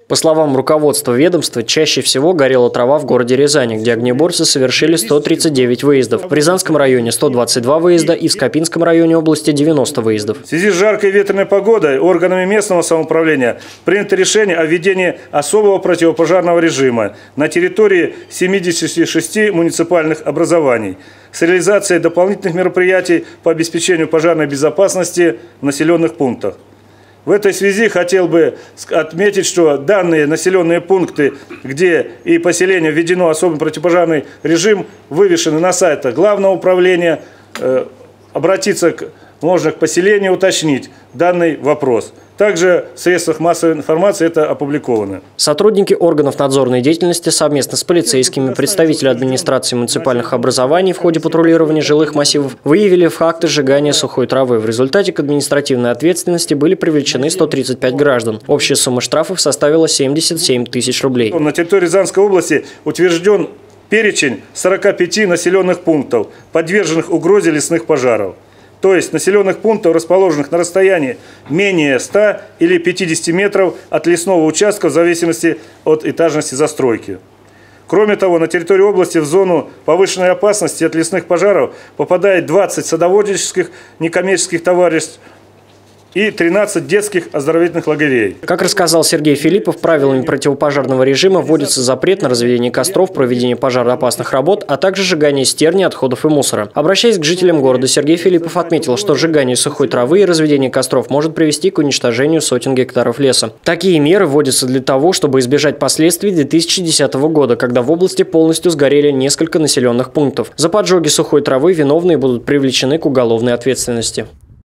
По словам руководства ведомства, чаще всего горела трава в городе Рязани, где огнеборцы совершили 139 выездов. В Рязанском районе 122 выезда и в Скопинском районе области 90 выездов. В связи с жаркой ветреной погодой органами местного самоуправления принято решение о введении особого противопожарного режима на территории 76 муниципальных образований с реализацией дополнительных мероприятий по обеспечению пожарной безопасности в населенных пунктах. В этой связи хотел бы отметить, что данные населенные пункты, где и поселение введено особый противопожарный режим, вывешены на сайтах Главного управления. Обратиться можно к поселению, уточнить данный вопрос. Также в средствах массовой информации это опубликовано. Сотрудники органов надзорной деятельности совместно с полицейскими, представители администрации муниципальных образований в ходе патрулирования жилых массивов выявили факты сжигания сухой травы. В результате к административной ответственности были привлечены 135 граждан. Общая сумма штрафов составила 77 тысяч рублей. На территории Рязанской области утвержден перечень 45 населенных пунктов, подверженных угрозе лесных пожаров. То есть населенных пунктов, расположенных на расстоянии менее 100 или 50 метров от лесного участка в зависимости от этажности застройки. Кроме того, на территории области в зону повышенной опасности от лесных пожаров попадает 20 садоводческих некоммерческих товариществ и 13 детских оздоровительных лагерей. Как рассказал Сергей Филиппов, правилами противопожарного режима вводится запрет на разведение костров, проведение пожароопасных работ, а также сжигание стерни, отходов и мусора. Обращаясь к жителям города, Сергей Филиппов отметил, что сжигание сухой травы и разведение костров может привести к уничтожению сотен гектаров леса. Такие меры вводятся для того, чтобы избежать последствий 2010 года, когда в области полностью сгорели несколько населенных пунктов. За поджоги сухой травы виновные будут привлечены к уголовной ответственности.